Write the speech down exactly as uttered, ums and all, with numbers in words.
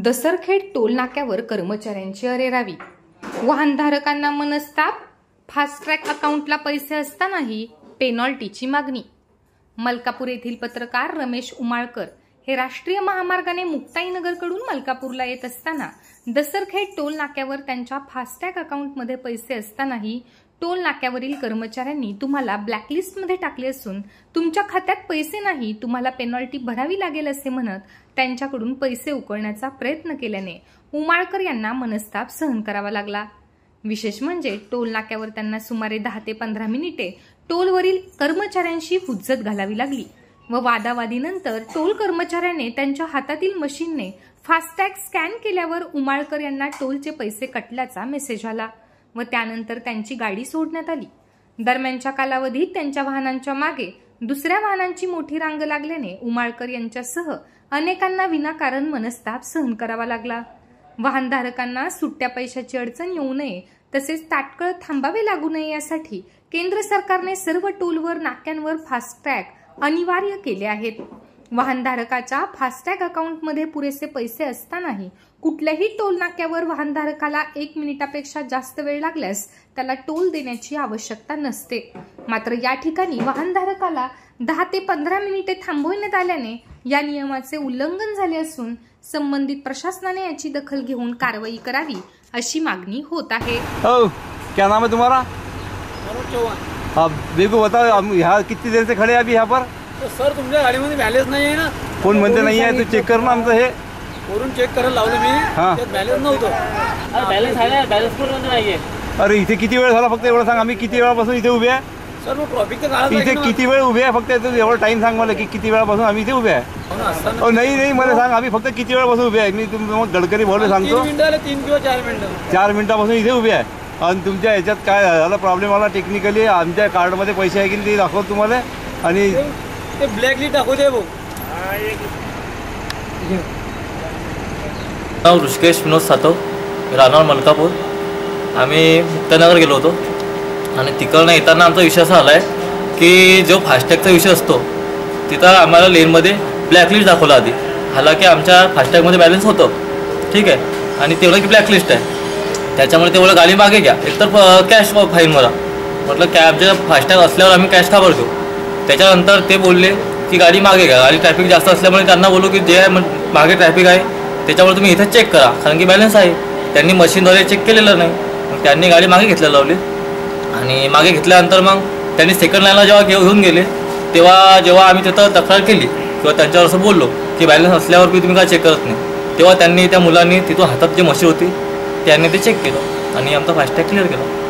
दसरखेड toll नाक्यावर कर्मचाऱ्यांची अरेरावी, वाहनधारकांना मनस्ताप, फास्ट्रॅग अकाउंटला पैसे असतानाही पेनॉल्टीची मागणी। मलकापूर येथील पत्रकार रमेश उमाळकर हे राष्ट्रीय महामार्गाने मुक्ताईनगरकडून मलकापूरला येत असताना दसरखेड टोल नाक्यावर त्यांच्या फास्टॅग अकाउंटमध्ये पैसे असतानाही टोल नाक्यावरील कर्मचाऱ्यांनी तुम्हाला ब्लॅकलिस्टमध्ये टाकले असून तुमच्या खात्यात पैसे नाही, तुम्हाला पेनॉल्टी भरावी लागेल असे म्हणत त्यांच्याकडून पैसे उकळण्याचा प्रयत्न केल्याने उमाळकर यांना मनस्ताप सहन करावा लागला। विशेष म्हणजे टोल नाक्यावर त्यांना सुमारे दहा ते पंधरा मिनिटे टोलवरील कर्मचाऱ्यांशी हुज्जत घालावी लागली व वादावादीनंतर टोल कर्मचाऱ्याने त्यांच्या हातातील मशीनने फास्टॅग स्कॅन केल्यावर उमाळकर यांना टोलचे पैसे कटल्याचा मेसेज आला व त्यानंतर त्यांची गाडी सोडण्यात आली। दरम्यानच्या कालावधीत त्यांच्या वाहनांच्या मागे दुसऱ्या वाहनांची मोठी रांग लागल्याने उमाळकर यांच्यासह अनेकांना विनाकारण मनस्ताप सहन करावा लागला। वाहनधारकांना सुट्ट्या पैशाची अडचण येऊ नये तसेच तात्काळ थांबावे लागू नये यासाठी केंद्र सरकारने सर्व टोलवर नाक्यांवर फास्टॅग अनिवार्य केले आहेत। वाहनधारकाच्या फास्टॅग अकाउंटमध्ये पुरेसे पैसे असतानाही कुठल्याही टोल नाक्यावर वाहनधारकाला एक मिनिटापेक्षा जास्त वेळ लागल्यास त्याला टोल देण्याची आवश्यकता नसते। मात्र या ठिकाणी वाहनधारकाला दहा ते पंधरा मिनिटे थांबवण्यात आल्याने या नियमाचे उल्लंघन झाले असून संबंधित प्रशासनाने याची दखल घेऊन कारवाई करावी अशी मागणी होत आहे। ओ, क्या नाम है तुम्हारा? हाँ, देखो बताओ, हम यहाँ कितनी देर से खड़े हैं अभी यहाँ पर? तो सर तुमच्या गाडीमध्ये बॅलन्स नाही आहे ना? कोण म्हणते नाही आहे? तू चेक कर ना आमचं हे वरून चेक करायला लावलं मी, त्यात बॅलन्स नव्हतं। अरे बॅलन्स आहे ना, बॅलन्स पूर्ण नाहीये। अरे इथे किती वेळ झाला फक्त एवढं सांग, आम्ही किती वेळापासून इथे उभे आहे? सर मग ट्रॉफिक तर काढायला इथे किती वेळ उभे आहे फक्त एवढं टाइम सांग मला की किती वेळापासून आम्ही इथे उभे आहे? ओ नाही नाही मला सांग, आम्ही फक्त किती वेळापासून उभे आहे? मी तुम्हाला गडकरी बोलले सांगतो, तीन मिनिटं तीन किंवा चार मिनिटं चार मिनिटापासून इथे उभे आहे। आणि तुमच्या ह्याच्यात काय झालं प्रॉब्लेम आला टेक्निकली? आमच्या कार्डमध्ये पैसे आहे की ते दाखवतो तुम्हाला आणि ते ब्लॅकलिस्ट दाखवू दे भाऊ। नाव ऋषिकेश विनोद सातव, राहणार मलकापूर। आम्ही मुक्ताईनगर गेलो होतो आणि तिकडनं येताना आमचा विषय असा आला आहे की जो फास्टॅगचा विषय असतो तिथं आम्हाला लेनमध्ये ब्लॅकलिस्ट दाखवला आधी। हालाकी आमच्या फास्टॅगमध्ये बॅलन्स होतं, ठीक आहे, आणि तेवढं की ब्लॅकलिस्ट आहे, त्याच्यामुळे तेवढं गाडी मागे घ्या, एकतर कॅश फाईन मला म्हटलं कॅ आमच्या फास्टॅग असल्यावर आम्ही कॅश का भरतो। त्याच्यानंतर ते बोलले की गाडी मागे घ्या, गाडी ट्रॅफिक जास्त असल्यामुळे त्यांना बोलू की जे मागे ट्रॅफिक आहे त्याच्यामुळे तुम्ही इथं चेक करा, कारण की बॅलन्स आहे। त्यांनी मशीनद्वारे चेक केलेलं नाही, मग त्यांनी गाडी मागे घ्यायला लावली आणि मागे घेतल्यानंतर मग त्यांनी सेकंड लाईनला जेव्हा घेऊन गेले तेव्हा जेव्हा आम्ही तिथं तक्रार केली किंवा त्यांच्यावर असं बोललो की बॅलन्स असल्यावर की तुम्ही काय चेक करत नाही, तेव्हा त्यांनी त्या मुलांनी तिथून हातात जी मशीन होती त्यांनी ते चेक केलं आणि आमचा फास्टॅग क्लिअर केला।